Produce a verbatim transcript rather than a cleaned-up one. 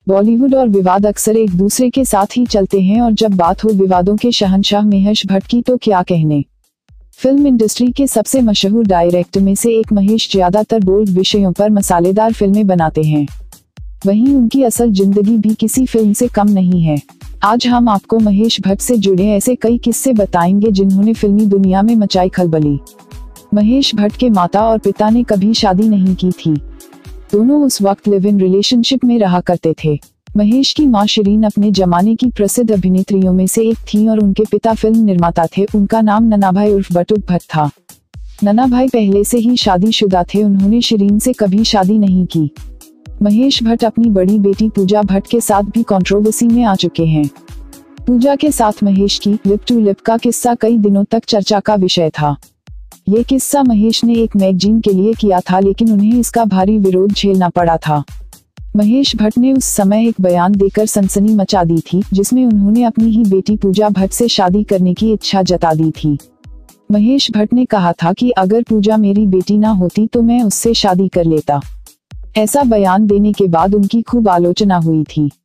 बॉलीवुड और विवाद अक्सर एक दूसरे के साथ ही चलते हैं और जब बात हो विवादों के शहंशाह महेश भट्ट की तो क्या कहने। फिल्म इंडस्ट्री के सबसे मशहूर डायरेक्टर में से एक महेश ज्यादातर बोल्ड विषयों पर मसालेदार फिल्में बनाते हैं। वहीं उनकी असल जिंदगी भी किसी फिल्म से कम नहीं है। आज हम आपको महेश भट्ट से जुड़े ऐसे कई किस्से बताएंगे जिन्होंने फिल्मी दुनिया में मचाई खलबली। महेश भट्ट के माता और पिता ने कभी शादी नहीं की थी। दोनों उस वक्त लिव इन रिलेशनशिप में रहा करते थे। महेश की मां शिरीन अपने जमाने की प्रसिद्ध अभिनेत्रियों में से एक थी और उनके पिता फिल्म निर्माता थे। उनका नाम ननाभाई उर्फ बटुक भट्ट था। ननाभाई पहले से ही शादीशुदा थे। उन्होंने शिरीन से कभी शादी नहीं की। महेश भट्ट अपनी बड़ी बेटी पूजा भट्ट के साथ भी कंट्रोवर्सी में आ चुके हैं। पूजा के साथ महेश की लिप टू लिप का किस्सा कई दिनों तक चर्चा का विषय था। ये किस्सा महेश ने एक मैगजीन के लिए किया था, लेकिन उन्हें इसका भारी विरोध झेलना पड़ा था। महेश भट्ट ने उस समय एक बयान देकर सनसनी मचा दी थी, जिसमें उन्होंने अपनी ही बेटी पूजा भट्ट से शादी करने की इच्छा जता दी थी। महेश भट्ट ने कहा था कि अगर पूजा मेरी बेटी ना होती तो मैं उससे शादी कर लेता। ऐसा बयान देने के बाद उनकी खूब आलोचना हुई थी।